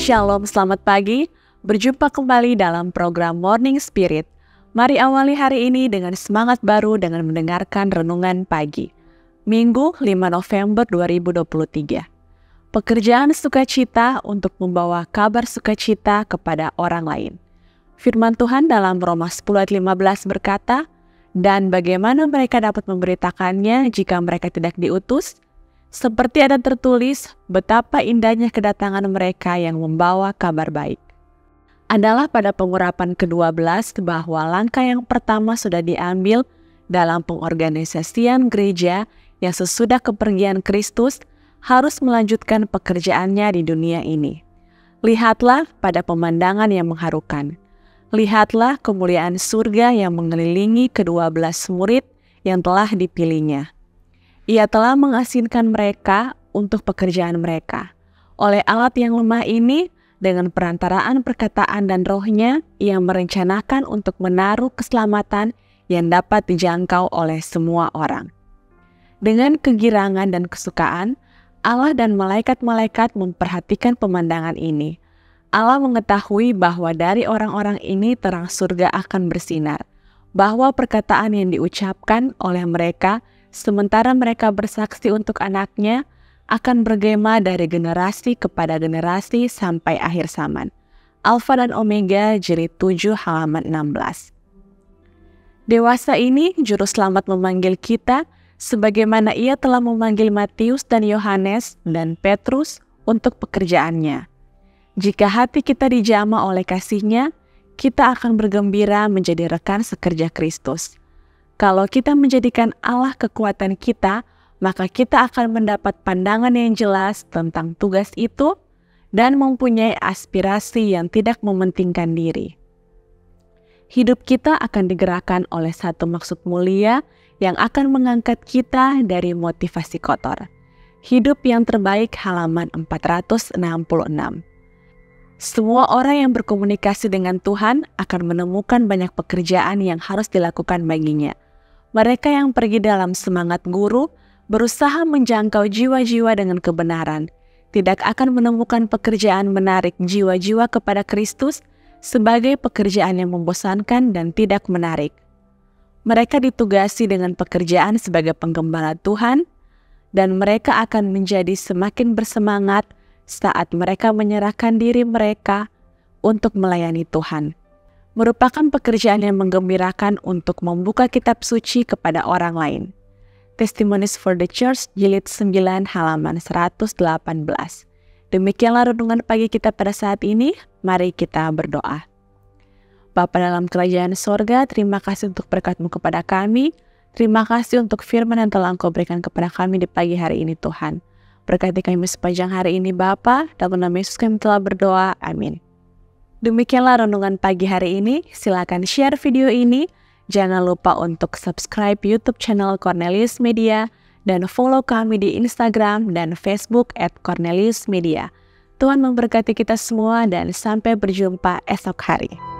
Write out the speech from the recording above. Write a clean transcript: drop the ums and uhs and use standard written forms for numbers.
Shalom, selamat pagi. Berjumpa kembali dalam program Morning Spirit. Mari awali hari ini dengan semangat baru dengan mendengarkan renungan pagi. Minggu 5 November 2023. Pekerjaan sukacita untuk membawa kabar sukacita kepada orang lain. Firman Tuhan dalam Roma 10 ayat 15 berkata, "Dan bagaimana mereka dapat memberitakannya jika mereka tidak diutus? Seperti ada tertulis, betapa indahnya kedatangan mereka yang membawa kabar baik." Adalah pada pengurapan ke-12 bahwa langkah yang pertama sudah diambil dalam pengorganisasian gereja yang sesudah kepergian Kristus harus melanjutkan pekerjaannya di dunia ini. Lihatlah pada pemandangan yang mengharukan. Lihatlah kemuliaan surga yang mengelilingi ke-12 murid yang telah dipilihnya. Ia telah mengasingkan mereka untuk pekerjaan mereka. Oleh alat yang lemah ini, dengan perantaraan perkataan dan rohnya, ia merencanakan untuk menaruh keselamatan yang dapat dijangkau oleh semua orang. Dengan kegirangan dan kesukaan, Allah dan malaikat-malaikat memperhatikan pemandangan ini. Allah mengetahui bahwa dari orang-orang ini terang surga akan bersinar, bahwa perkataan yang diucapkan oleh mereka sementara mereka bersaksi untuk anaknya akan bergema dari generasi kepada generasi sampai akhir zaman. Alfa dan Omega, jilid 7 halaman 16. Dewasa ini juru selamat memanggil kita sebagaimana ia telah memanggil Matius dan Yohanes dan Petrus untuk pekerjaannya. Jika hati kita dijamah oleh kasih-Nya, kita akan bergembira menjadi rekan sekerja Kristus. Kalau kita menjadikan Allah kekuatan kita, maka kita akan mendapat pandangan yang jelas tentang tugas itu dan mempunyai aspirasi yang tidak mementingkan diri. Hidup kita akan digerakkan oleh satu maksud mulia yang akan mengangkat kita dari motivasi kotor. Hidup yang terbaik halaman 466. Semua orang yang berkomunikasi dengan Tuhan akan menemukan banyak pekerjaan yang harus dilakukan baginya. Mereka yang pergi dalam semangat guru, berusaha menjangkau jiwa-jiwa dengan kebenaran, tidak akan menemukan pekerjaan menarik jiwa-jiwa kepada Kristus sebagai pekerjaan yang membosankan dan tidak menarik. Mereka ditugasi dengan pekerjaan sebagai penggembala Tuhan, dan mereka akan menjadi semakin bersemangat saat mereka menyerahkan diri mereka untuk melayani Tuhan. Merupakan pekerjaan yang menggembirakan untuk membuka kitab suci kepada orang lain. Testimonies for the Church, jilid 9 halaman 118. Demikianlah renungan pagi kita pada saat ini. Mari kita berdoa. Bapa dalam kerajaan sorga, terima kasih untuk berkat-Mu kepada kami. Terima kasih untuk firman yang telah Engkau berikan kepada kami di pagi hari ini, Tuhan. Berkati kami sepanjang hari ini, Bapa. Dalam nama Yesus kami telah berdoa. Amin. Demikianlah renungan pagi hari ini. Silakan share video ini. Jangan lupa untuk subscribe YouTube channel Cornelius Media dan follow kami di Instagram dan Facebook @Cornelius Media. Tuhan memberkati kita semua dan sampai berjumpa esok hari.